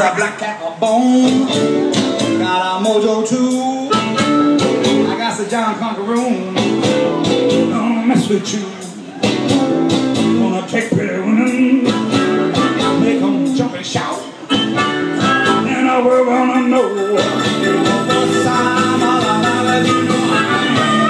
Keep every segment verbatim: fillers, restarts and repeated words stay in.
a black cat a bone, got a mojo too. I got the John Conqueror, gonna mess with you. Gonna take pretty women, make them jump and shout, and I will wanna know what time I you know I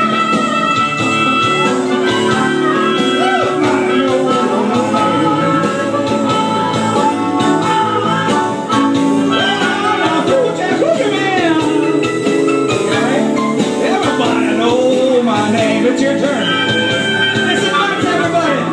it's your turn. Listen up, everybody.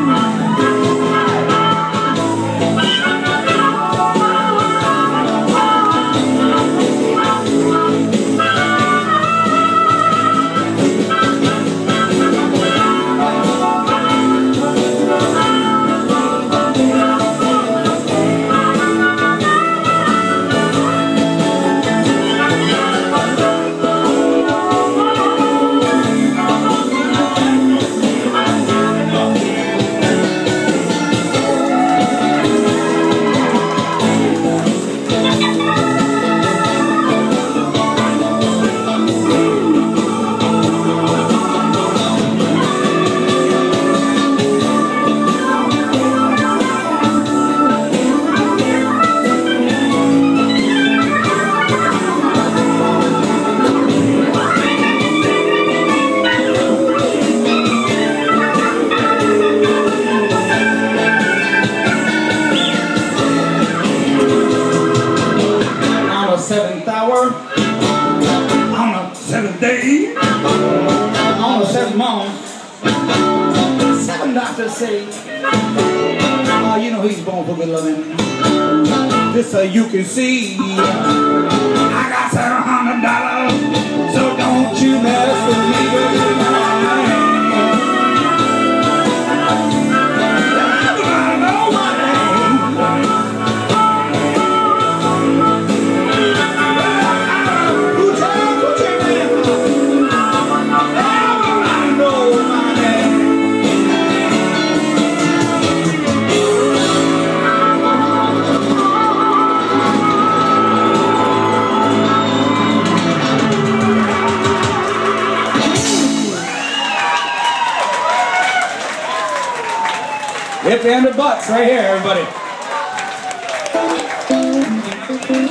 Seventh hour, on the seventh day, on the seventh month, seven doctors say, oh, you know he's born for good loving. This so you can see, I got seven hundred dollars, so don't you mess with me. Hip and the butts right here, everybody.